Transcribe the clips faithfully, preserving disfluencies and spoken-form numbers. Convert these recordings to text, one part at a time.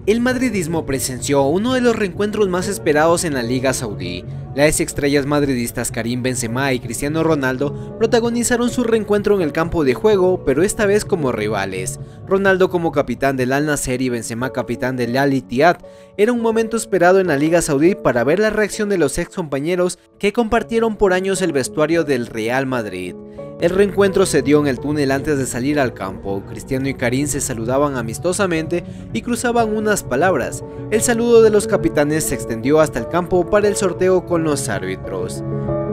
El madridismo presenció uno de los reencuentros más esperados en la Liga Saudí. Las estrellas madridistas Karim Benzema y Cristiano Ronaldo protagonizaron su reencuentro en el campo de juego, pero esta vez como rivales. Ronaldo como capitán del Al Nassr y Benzema capitán del Al Ittihad. Era un momento esperado en la Liga Saudí para ver la reacción de los ex compañeros que compartieron por años el vestuario del Real Madrid. El reencuentro se dio en el túnel antes de salir al campo. Cristiano y Karim se saludaban amistosamente y cruzaban unas palabras. El saludo de los capitanes se extendió hasta el campo para el sorteo con los árbitros.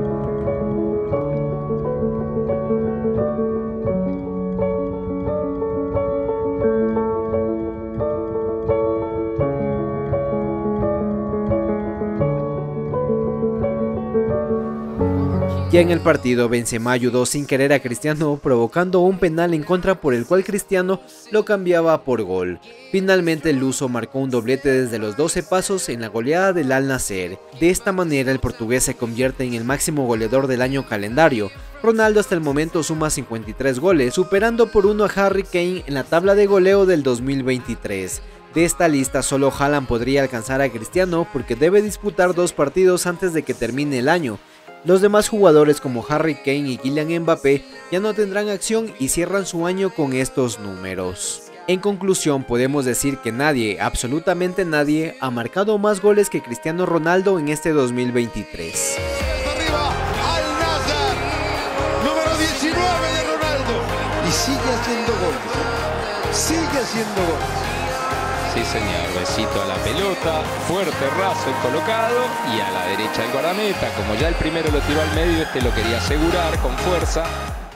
Ya en el partido, Benzema ayudó sin querer a Cristiano, provocando un penal en contra por el cual Cristiano lo cambiaba por gol. Finalmente el luso marcó un doblete desde los doce pasos en la goleada del Al Nassr. De esta manera el portugués se convierte en el máximo goleador del año calendario. Ronaldo hasta el momento suma cincuenta y tres goles, superando por uno a Harry Kane en la tabla de goleo del dos mil veintitrés. De esta lista solo Haaland podría alcanzar a Cristiano porque debe disputar dos partidos antes de que termine el año. Los demás jugadores como Harry Kane y Kylian Mbappé ya no tendrán acción y cierran su año con estos números. En conclusión, podemos decir que nadie, absolutamente nadie, ha marcado más goles que Cristiano Ronaldo en este dos mil veintitrés. Arriba, Al Nassr, número diecinueve de Ronaldo. Y sigue haciendo goles, sigue haciendo goles. Sí señor, besito a la pelota, fuerte, raso y colocado, y a la derecha del guardameta. Como ya el primero lo tiró al medio, este lo quería asegurar con fuerza.